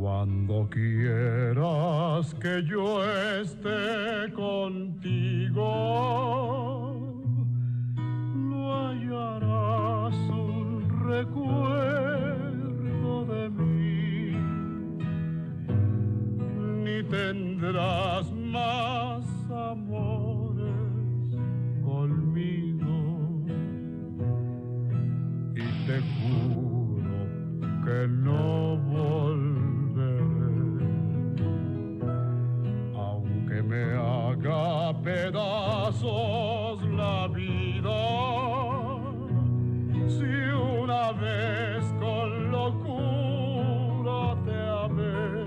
Cuando quieras que yo esté contigo, no hallarás un recuerdo de mí, ni tendrás más amores conmigo. Y te juro que no volveré, aunque me haga pedazos la vida. Si una vez con locura te amé,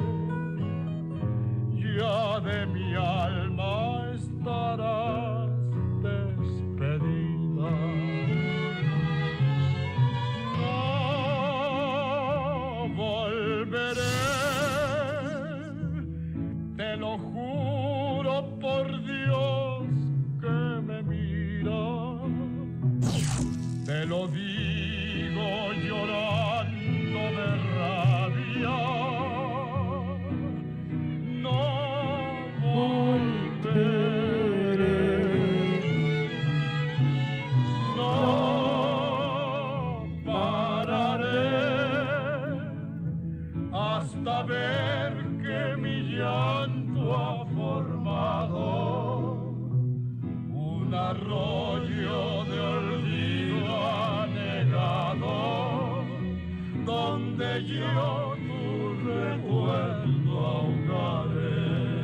ya de mi alma estarás despedida. Volveré, te lo juro por Dios que me mira, te lo digo llorando de rabia, no volveré, no pararé hasta ver que mi llanto ha formado un arroyo de olvido anegado, donde yo tu recuerdo ahogaré.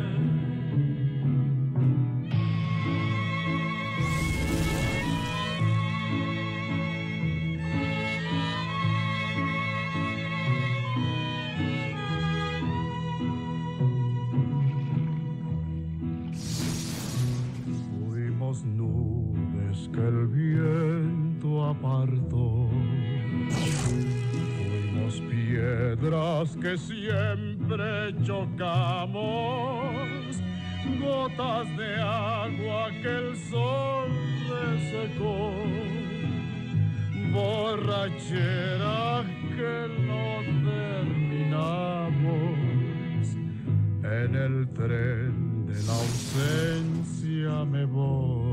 Nubes que el viento apartó, fuimos piedras que siempre chocamos, gotas de agua que el sol resecó, borrachera que no terminamos, en el tren de la ausencia me voy.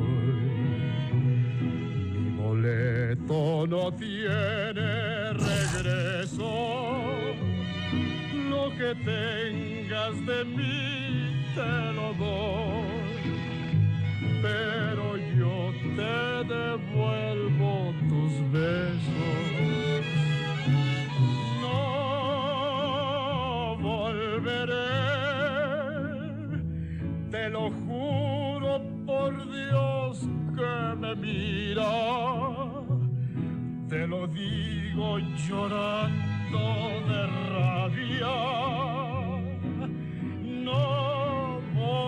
Mi boleto no tiene regreso. Lo que tengas de mí te lo doy, pero yo te devuelvo tus besos. No volveré, te lo juro por Dios que me mira, te lo digo llorando de rabia, no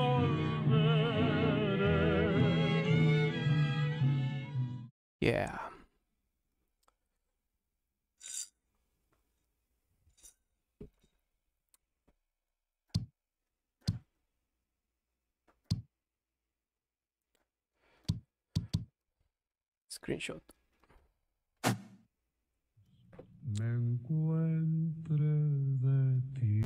volveré. Yeah. Screenshot. Me encuentro